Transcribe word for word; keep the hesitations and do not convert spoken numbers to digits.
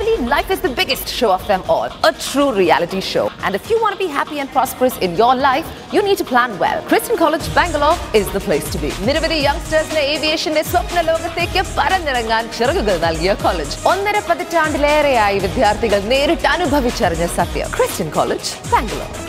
Actually, life is the biggest show of them all, a true reality show. And if you want to be happy and prosperous in your life, you need to plan well. Christian College, Bangalore is the place to be. നിരവധി യങ്സ്റ്റേഴ്സിന് ഏവിയേഷന്റെ സ്വപ്ന ലോകത്തേക്ക് പറന്നിറങ്ങാൻ ചിറകുകൾ നൽകിയ college. ഒന്നര പതിറ്റാണ്ടിലേറെയായി വിദ്യാർത്ഥികൾ നേരിട്ട് അനുഭവിച്ചറിഞ്ഞ സത്യം. Christian College, Bangalore.